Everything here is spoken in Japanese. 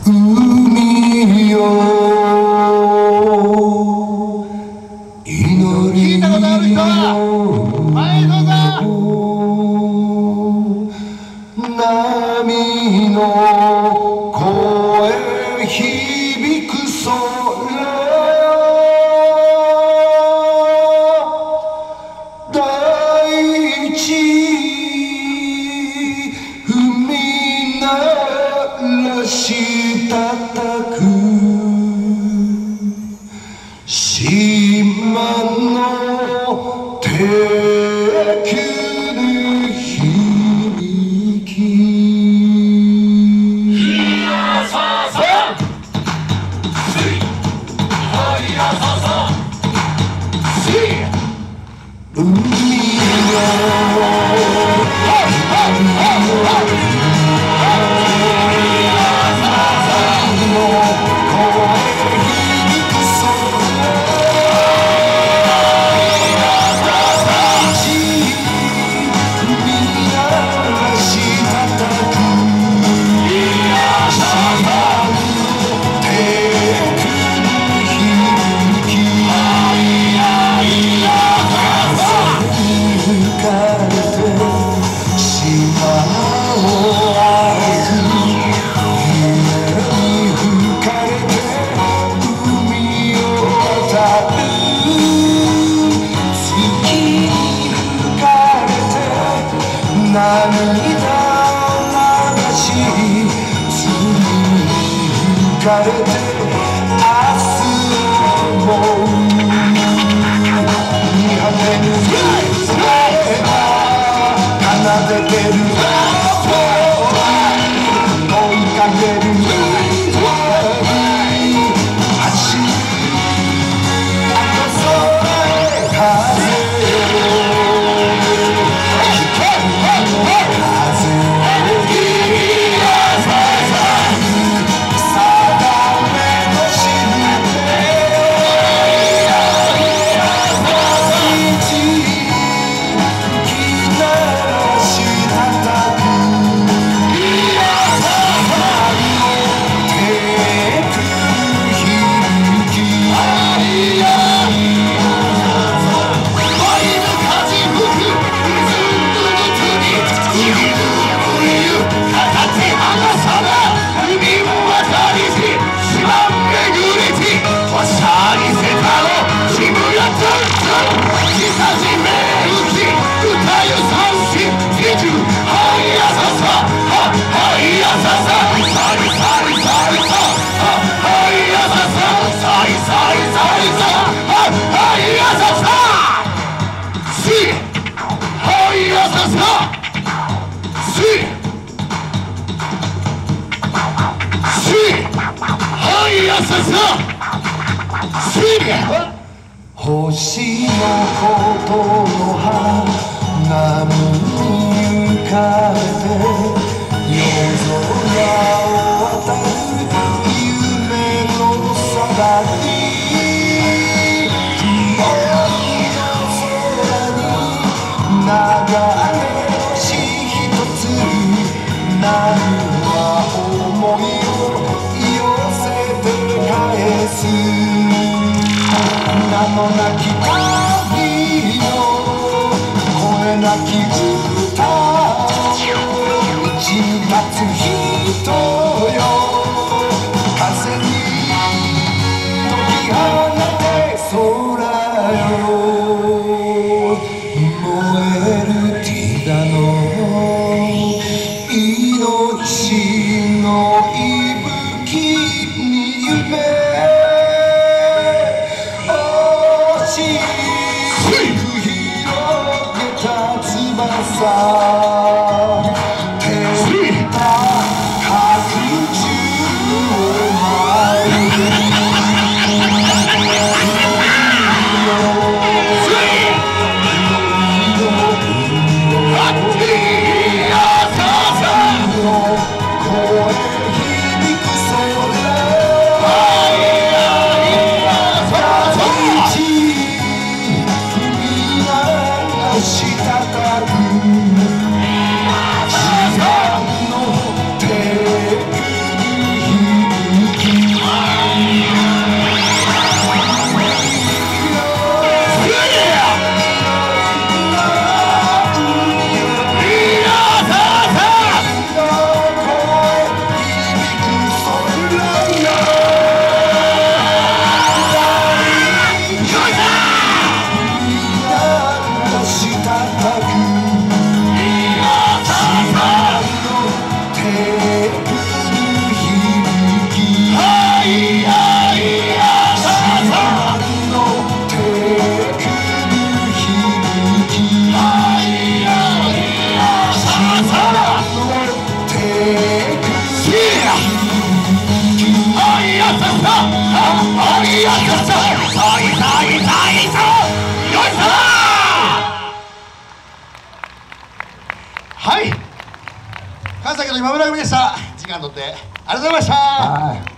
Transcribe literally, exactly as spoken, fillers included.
海よ祈り聞いたことある人は前へどうぞ。 波の声響く空大地踏み鳴らしたたく島の鉄球の響き涙流し罪に浮かれて明日も見果てぬ夢が奏でてる追いかける走る空へ風星のことの花に浮かべて夜空を渡る夢のさらに曇りの空に流れ星一つ波は思いを寄せて返す名もなき旅の声なき歌打ち立つ人よ風に解き放て空よ燃えるティラの命の息吹に夢したたくはい、関西の今村組でした。時間とってありがとうございました。 はい。